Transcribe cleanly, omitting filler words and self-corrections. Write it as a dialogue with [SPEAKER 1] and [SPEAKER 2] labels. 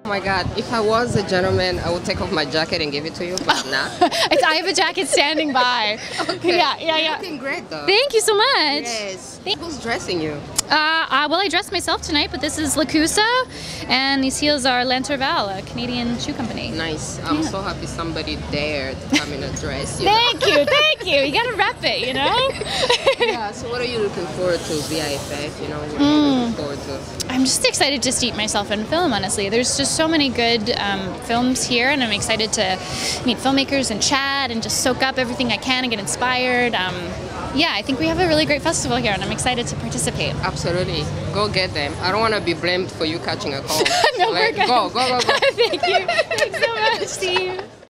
[SPEAKER 1] Oh my God, if I was a gentleman, I would take off my jacket and give it to you, but nah.
[SPEAKER 2] I have a jacket standing by.
[SPEAKER 1] Okay.
[SPEAKER 2] Yeah.
[SPEAKER 1] You're looking great though.
[SPEAKER 2] Thank you so much.
[SPEAKER 1] Yes. Who's dressing you?
[SPEAKER 2] Well, I dressed myself tonight, but this is Lacusa, and these heels are Lanterval, a Canadian shoe company.
[SPEAKER 1] Nice. I'm so happy somebody dared to come in a dress.
[SPEAKER 2] Thank you. You gotta rep it, you know?
[SPEAKER 1] Yeah, so what are you looking forward to, BIFF? You know, what are you looking forward to?
[SPEAKER 2] I'm just excited to steep myself in film, honestly. There's just so many good films here, and I'm excited to meet filmmakers and chat and just soak up everything I can and get inspired. Yeah, I think we have a really great festival here, and I'm excited to participate.
[SPEAKER 1] Absolutely. Go get them. I don't want to be blamed for you catching a cold.
[SPEAKER 2] No, we're good.
[SPEAKER 1] Go.
[SPEAKER 2] Thank you. Thanks so much, Steve.